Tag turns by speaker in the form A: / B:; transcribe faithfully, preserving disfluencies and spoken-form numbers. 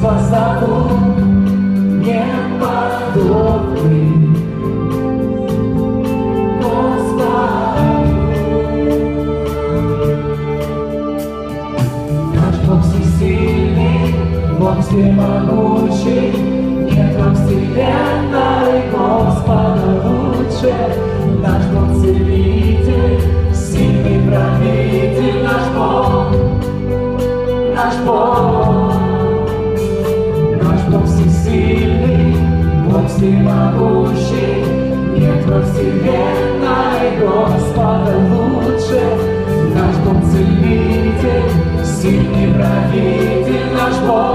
A: Спасату неподобный Господу. Наш Бог всесильный, Бог всемогущий, нет во вселенной Господа лучше. Наш Бог целитель, сильный правитель, наш Бог, наш Бог. Бог всесильный, Бог всемогущий, нет во вселенной Господа лучше. Наш Бог целитель, сильный правитель, наш Бог.